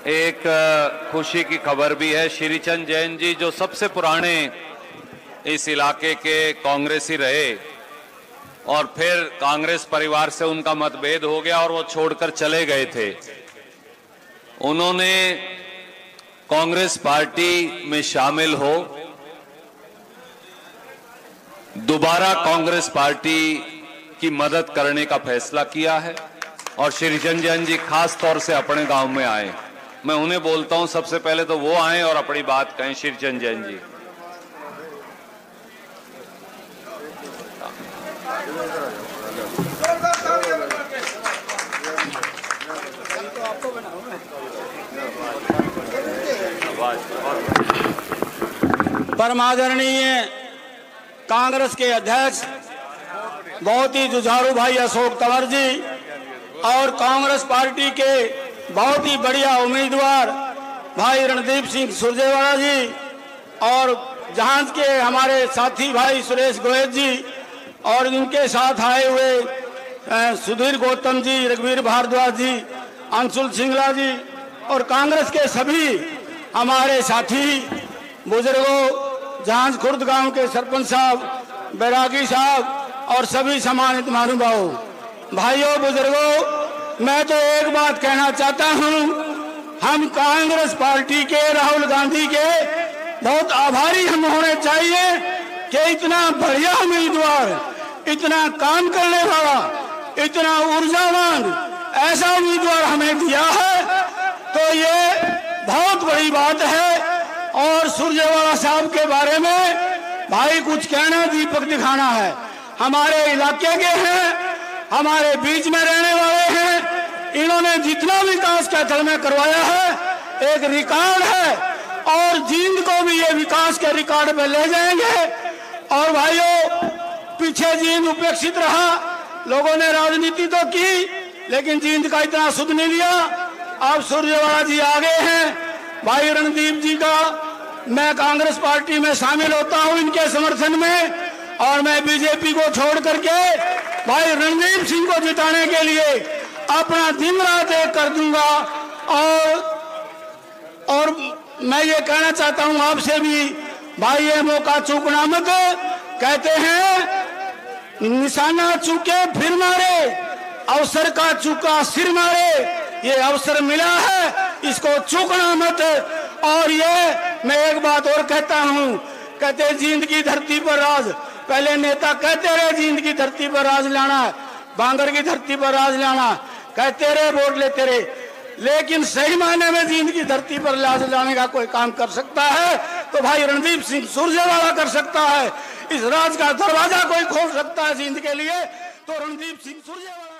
एक खुशी की खबर भी है। श्रीचंद जैन जी जो सबसे पुराने इस इलाके के कांग्रेसी रहे और फिर कांग्रेस परिवार से उनका मतभेद हो गया और वो छोड़कर चले गए थे, उन्होंने कांग्रेस पार्टी में शामिल हो दोबारा कांग्रेस पार्टी की मदद करने का फैसला किया है और श्रीचंद जैन जी खास तौर से अपने गांव में आए। मैं उन्हें बोलता हूं सबसे पहले तो वो आए और अपनी बात कहें। श्रीचंद जैन जी। परमादरणीय कांग्रेस के अध्यक्ष बहुत ही जुझारू भाई अशोक तंवर जी और कांग्रेस पार्टी के बहुत ही बढ़िया उम्मीदवार भाई रणदीप सिंह सुरजेवाला जी और जहां के हमारे साथी भाई सुरेश गोयल जी और उनके साथ आए हुए सुधीर गौतम जी, रघुवीर भारद्वाज जी, अंशुल सिंगला जी और कांग्रेस के सभी हमारे साथी बुजुर्गों, जहां खुर्द गांव के सरपंच साहब, बैरागी साहब और सभी सम्मानित महानुभावों, भाइयों, बुजुर्गों, मैं तो एक बात कहना चाहता हूं, हम कांग्रेस पार्टी के राहुल गांधी के बहुत आभारी हम होने चाहिए कि इतना बढ़िया उम्मीदवार, इतना काम करने वाला, इतना ऊर्जावान ऐसा उम्मीदवार हमें दिया है, तो ये बहुत बड़ी बात है। और सुरजेवाला साहब के बारे में भाई कुछ कहना, दीपक दिखाना है। हमारे इलाके के हैं, हमारे बीच में रहने वाले हैं, इन्होंने जितना विकास कैथल में करवाया है एक रिकॉर्ड है और जींद को भी ये विकास के रिकॉर्ड पे ले जाएंगे। और भाइयों, पीछे जींद उपेक्षित रहा, लोगों ने राजनीति तो की लेकिन जींद का इतना सुध नहीं लिया। अब सुरजेवाला जी आगे हैं, भाई रणदीप जी का मैं कांग्रेस पार्टी में शामिल होता हूं इनके समर्थन में और मैं बीजेपी को छोड़ करके भाई रणदीप सिंह को जिताने के लिए अपना दिन रात एक कर दूंगा। और मैं ये कहना चाहता हूं आपसे भी भाई, ये मौका चूकना मत। कहते हैं निशाना चूके फिर मारे, अवसर का चूका सिर मारे। ये अवसर मिला है, इसको चूकना मत। और ये मैं एक बात और कहता हूं, कहते जींद की धरती पर राज, पहले नेता कहते रहे जींद की धरती पर राज लाना, बांगर की धरती पर राज लाना, कहते रहे, वोट लेते रहे, लेकिन सही मायने में जींद की धरती पर राज लाने का कोई काम कर सकता है तो भाई रणदीप सिंह सुरजेवाला कर सकता है। इस राज का दरवाजा कोई खोल सकता है जींद के लिए तो रणदीप सिंह सुरजेवाला।